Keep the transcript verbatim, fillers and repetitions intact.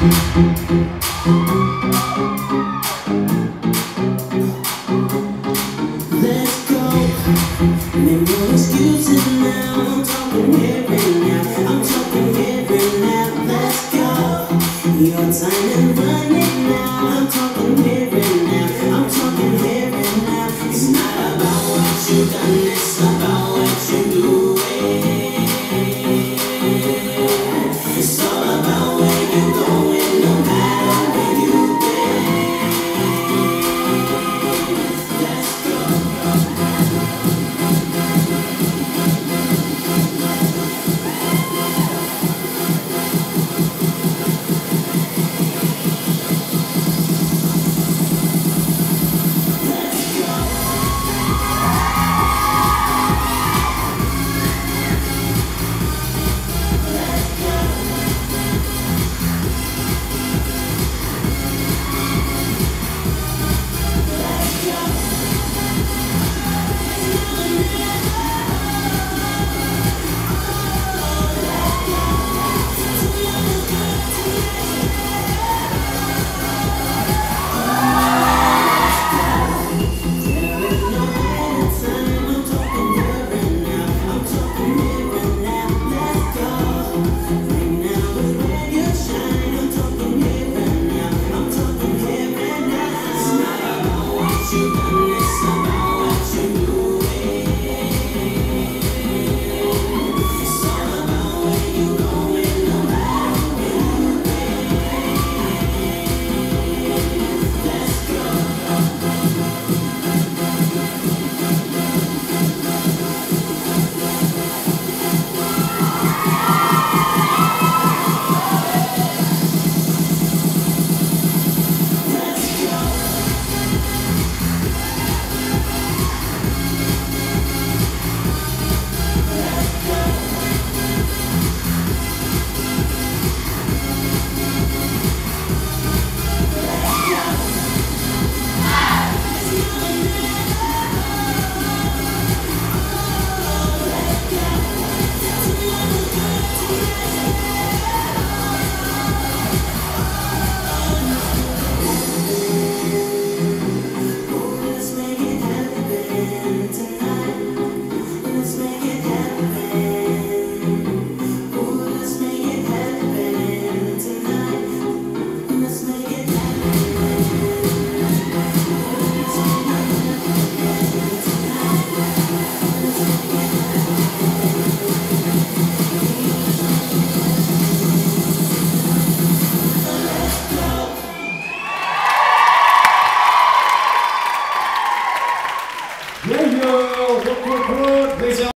Let's go. Make no excuses now. I'm talking here and now. I'm talking here and now. Let's go. Your time is running now. I'm talking here and now. I'm talking here and now. It's not about what you done, it's about what you doing. It's all about where you going, no matter where you been. Let's go. Yeah, yo,